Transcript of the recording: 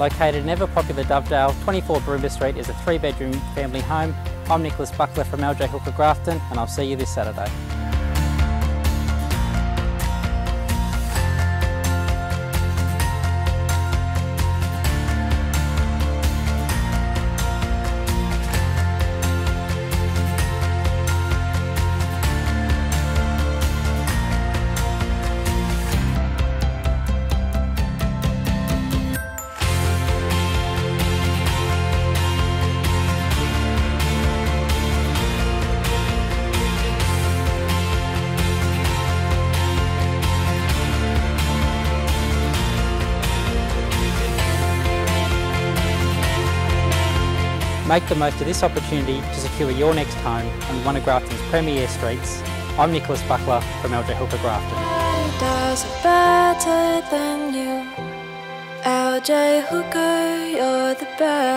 Located in ever-popular Dovedale, 24 Breimba Street is a 3-bedroom family home. I'm Nicholas Buckler from LJ Hooker Grafton, and I'll see you this Saturday. Make the most of this opportunity to secure your next home on one of Grafton's premier streets. I'm Nicholas Buckler from LJ Hooker Grafton. Does it better than you? LJ Hooker, you're the best.